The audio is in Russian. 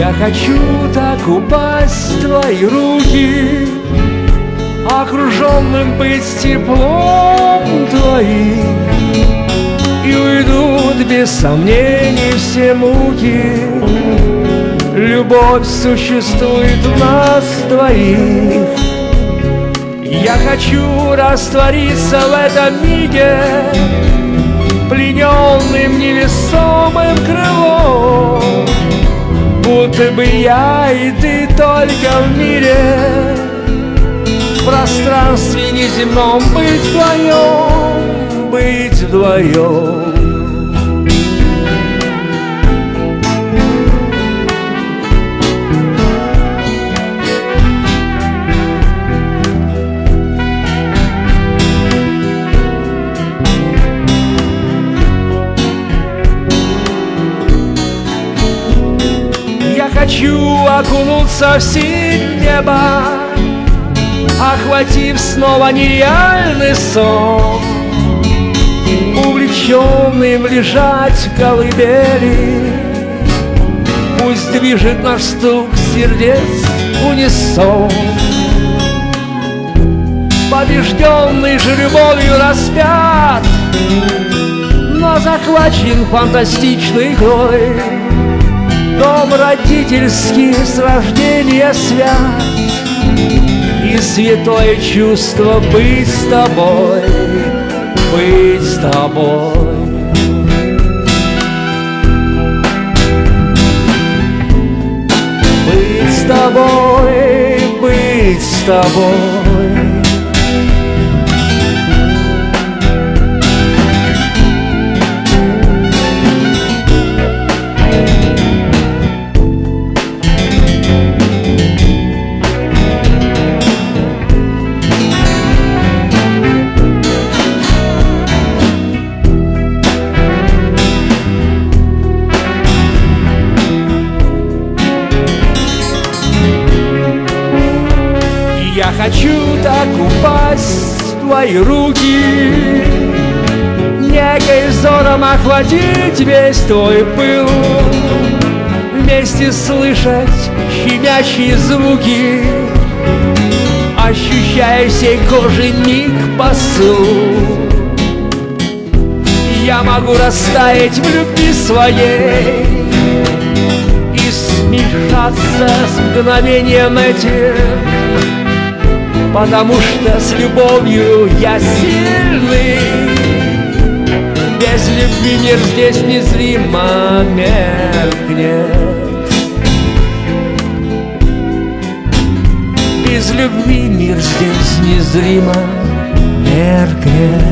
Я хочу так упасть в твои руки, окруженным быть теплом твоим, и уйдут без сомнений все муки. Любовь существует в нас двоих. Я хочу раствориться в этом миге, плененным невесомым крылом, будто бы я и ты только в мире, в пространстве неземном быть вдвоем, быть вдвоем. Хочу окунуться в синь неба, охватив снова нереальный сон, увлеченным лежать в колыбели. Пусть движет наш стук сердец унисон, побежденный же любовью распят, но захвачен фантастичной игрой. Дом родительский с рождения свят, и святое чувство быть с тобой, быть с тобой. Быть с тобой, быть с тобой. Я хочу так упасть в твои руки, некой взором охватить весь твой пыл, вместе слышать щемящие звуки, ощущая всей кожей миг посыл. Я могу растаять в любви своей и смешаться с мгновением этим, потому что с любовью я сильный. Без любви мир здесь незримо меркнет. Без любви мир здесь незримо меркнет.